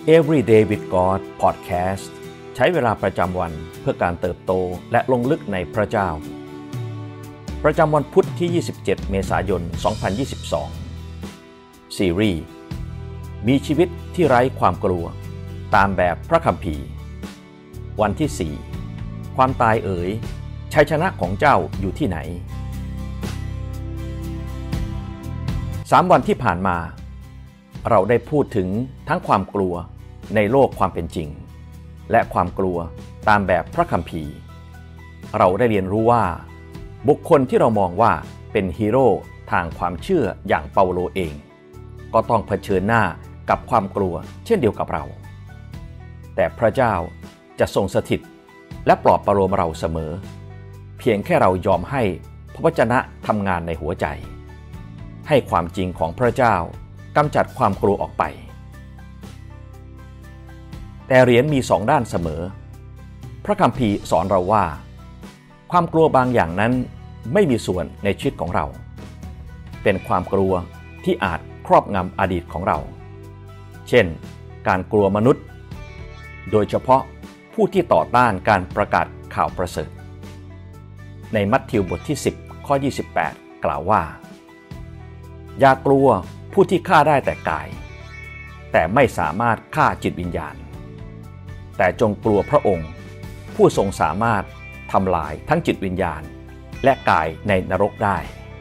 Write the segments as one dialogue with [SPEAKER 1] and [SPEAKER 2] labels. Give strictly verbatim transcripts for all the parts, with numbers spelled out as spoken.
[SPEAKER 1] Everyday with God Podcast ใช้เวลาประจำวันเพื่อการเติบโตและลงลึกในพระเจ้าประจำวันพุธที่ยี่สิบเจ็ดเมษายนสองพันยี่สิบสองซีรีส์มีชีวิตที่ไร้ความกลัวตามแบบพระคัมภีร์วันที่สี่ความตายเอ๋ยชัยชนะของเจ้าอยู่ที่ไหนสามวันที่ผ่านมาเราได้พูดถึงทั้งความกลัวในโลกความเป็นจริงและความกลัวตามแบบพระคัมภีร์เราได้เรียนรู้ว่าบุคคลที่เรามองว่าเป็นฮีโร่ทางความเชื่ออย่างเปาโลเองก็ต้องเผชิญหน้ากับความกลัวเช่นเดียวกับเราแต่พระเจ้าจะทรงสถิตและปลอบประโลมเราเสมอเพียงแค่เรายอมให้พระวจนะทำงานในหัวใจให้ความจริงของพระเจ้ากำจัดความกลัวออกไปแต่เหรียญมีสองด้านเสมอพระคัมภีร์สอนเราว่าความกลัวบางอย่างนั้นไม่มีส่วนในชีวิตของเราเป็นความกลัวที่อาจครอบงำอดีตของเราเช่นการกลัวมนุษย์โดยเฉพาะผู้ที่ต่อต้านการประกาศข่าวประเสริฐในมัทธิวบทที่สิบข้อยี่สิบแปดกล่าวว่าอย่ากลัวผู้ที่ฆ่าได้แต่กายแต่ไม่สามารถฆ่าจิตวิญญาณแต่จงกลัวพระองค์ผู้ทรงสามารถทำลายทั้งจิตวิญญาณและกายในนรกได้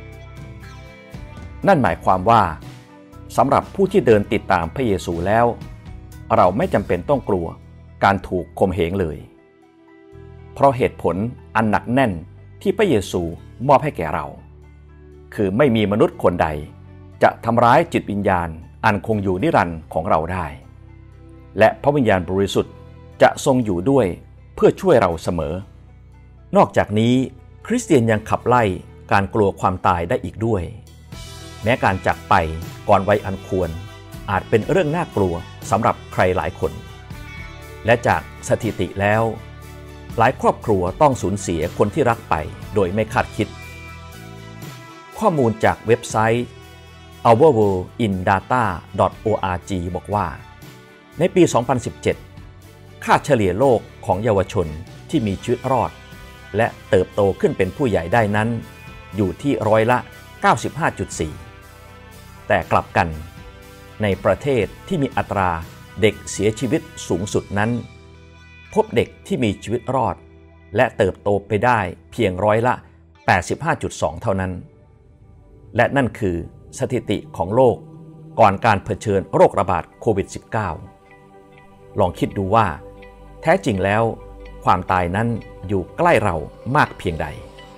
[SPEAKER 1] นั่นหมายความว่าสำหรับผู้ที่เดินติดตามพระเยซูแล้วเราไม่จำเป็นต้องกลัวการถูกข่มเหงเลยเพราะเหตุผลอันหนักแน่นที่พระเยซูมอบให้แก่เราคือไม่มีมนุษย์คนใดจะทำร้ายจิตวิญญาณอันคงอยู่นิรันดร์ของเราได้และพระวิญญาณบริสุทธิ์จะทรงอยู่ด้วยเพื่อช่วยเราเสมอนอกจากนี้คริสเตียนยังขับไล่การกลัวความตายได้อีกด้วยแม้การจากไปก่อนวัยอันควรอาจเป็นเรื่องน่ากลัวสำหรับใครหลายคนและจากสถิติแล้วหลายครอบครัวต้องสูญเสียคนที่รักไปโดยไม่คาดคิดข้อมูลจากเว็บไซต์ our world in data dot org บอกว่าในปี สองพันสิบเจ็ด ค่าเฉลี่ยโลกของเยาวชนที่มีชีวิตรอดและเติบโตขึ้นเป็นผู้ใหญ่ได้นั้นอยู่ที่ร้อยละ เก้าสิบห้าจุดสี่ แต่กลับกันในประเทศที่มีอัตราเด็กเสียชีวิตสูงสุดนั้นพบเด็กที่มีชีวิตรอดและเติบโตไปได้เพียงร้อยละ แปดสิบห้าจุดสอง เท่านั้นและนั่นคือสถิติของโลกก่อนการเผชิญโรคระบาดโควิด สิบเก้า ลองคิดดูว่าแท้จริงแล้วความตายนั้นอยู่ใกล้เรามากเพียงใด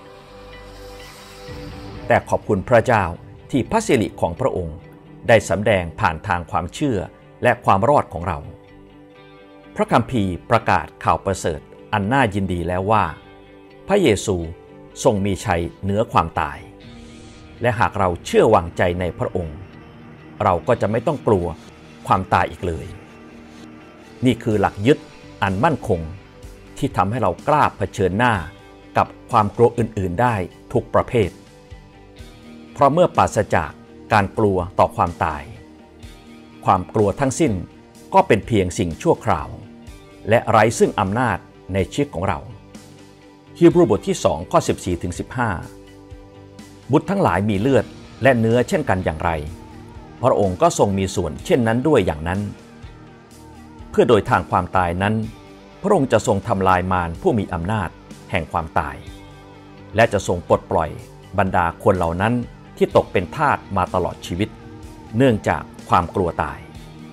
[SPEAKER 1] แต่ขอบคุณพระเจ้าที่พระสิริของพระองค์ได้สำแดงผ่านทางความเชื่อและความรอดของเราพระคัมภีร์ประกาศข่าวประเสริฐอันน่ายินดีแล้วว่าพระเยซูทรงมีชัยเหนือความตายและหากเราเชื่อวางใจในพระองค์เราก็จะไม่ต้องกลัวความตายอีกเลยนี่คือหลักยึดอันมั่นคงที่ทำให้เรากล้าเผชิญหน้ากับความกลัวอื่นๆได้ทุกประเภทเพราะเมื่อปราศจากการกลัวต่อความตายความกลัวทั้งสิ้นก็เป็นเพียงสิ่งชั่วคราวและไร้ซึ่งอำนาจในชีวิตของเราฮีบรูบทที่สองข้อสิบสี่ถึงสิบห้าบุตรทั้งหลายมีเลือดและเนื้อเช่นกันอย่างไรพระองค์ก็ทรงมีส่วนเช่นนั้นด้วยอย่างนั้นเพื่อโดยทางความตายนั้นพระองค์จะทรงทำลายมารผู้มีอำนาจแห่งความตายและจะทรงปลดปล่อยบรรดาคนเหล่านั้นที่ตกเป็นทาสมาตลอดชีวิตเนื่องจากความกลัวตาย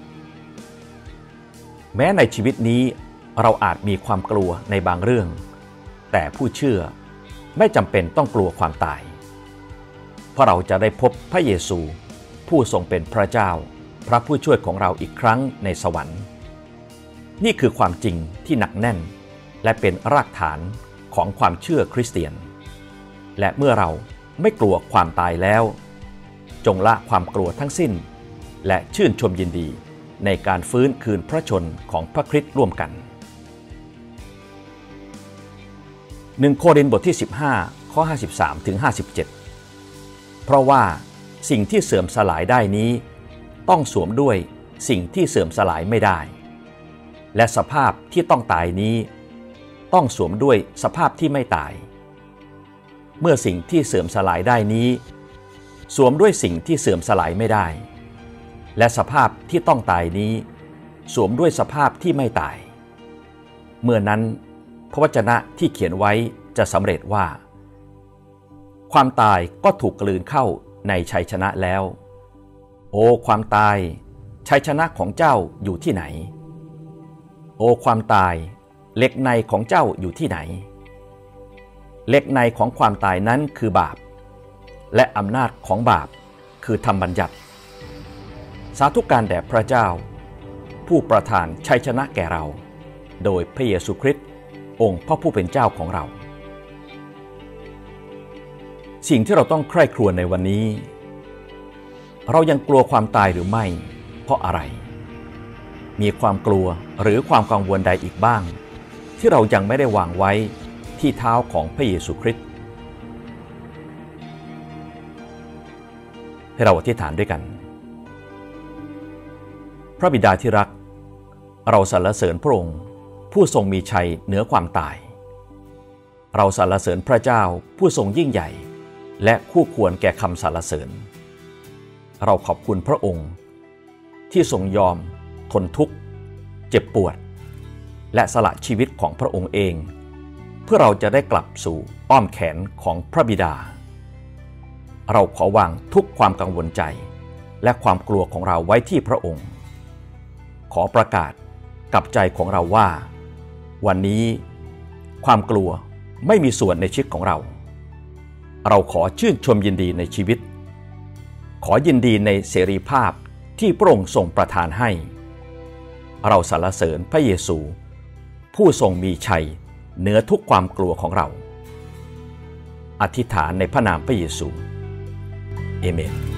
[SPEAKER 1] แม้ในชีวิตนี้เราอาจมีความกลัวในบางเรื่องแต่ผู้เชื่อไม่จำเป็นต้องกลัวความตายเพราะเราจะได้พบพระเยซูผู้ทรงเป็นพระเจ้าพระผู้ช่วยของเราอีกครั้งในสวรรค์นี่คือความจริงที่หนักแน่นและเป็นรากฐานของความเชื่อคริสเตียนและเมื่อเราไม่กลัวความตายแล้วจงละความกลัวทั้งสิ้นและชื่นชมยินดีในการฟื้นคืนพระชนของพระคริสต์ร่วมกันหนึ่งโครินธ์บทที่สิบห้าข้อห้าสิบสามถึงห้าสิบเจ็ดเพราะว่าสิ่งที่เสื่อมสลายได้นี้ต้องสวมด้วยสิ่งที่เสื่อมสลายไม่ได้และสภาพที่ต้องตายนี้ต้องสวมด้วยสภาพที่ไม่ตายเมื่อสิ่งที่เสื่อมสลายได้นี้สวมด้วยสิ่งที่เสื่อมสลายไม่ได้และสภาพที่ต้องตายนี้สวมด้วยสภาพที่ไม่ตายเมื่อนั้นพระวจนะที่เขียนไว้จะสำเร็จว่าความตายก็ถูกกลืนเข้าในชัยชนะแล้วโอ้ความตายชัยชนะของเจ้าอยู่ที่ไหนโอ้ความตายเหล็กในของเจ้าอยู่ที่ไหนเหล็กในของความตายนั้นคือบาปและอำนาจของบาปคือธรรมบัญญัติสาธุการแด่พระเจ้าผู้ประทานชัยชนะแก่เราโดยพระเยซูคริสต์องค์พระผู้เป็นเจ้าของเราสิ่งที่เราต้องใคร่ครวญในวันนี้เรายังกลัวความตายหรือไม่เพราะอะไรมีความกลัวหรือความกังวลใดอีกบ้างที่เรายังไม่ได้วางไว้ที่เท้าของพระเยซูคริสต์ให้เราอธิษฐานด้วยกันพระบิดาที่รักเราสรรเสริญพระองค์ผู้ทรงมีชัยเหนือความตายเราสรรเสริญพระเจ้าผู้ทรงยิ่งใหญ่และคู่ควรแก่คำสรรเสริญเราขอบคุณพระองค์ที่ทรงยอมทนทุกข์เจ็บปวดและสละชีวิตของพระองค์เองเพื่อเราจะได้กลับสู่อ้อมแขนของพระบิดาเราขอวางทุกความกังวลใจและความกลัวของเราไว้ที่พระองค์ขอประกาศกับใจของเราว่าวันนี้ความกลัวไม่มีส่วนในชีวิตของเราเราขอชื่นชมยินดีในชีวิตขอยินดีในเสรีภาพที่พระองค์ทรงประทานให้เราสรรเสริญพระเยซูผู้ทรงมีชัยเหนือทุกความกลัวของเราอธิษฐานในพระนามพระเยซูเอเมน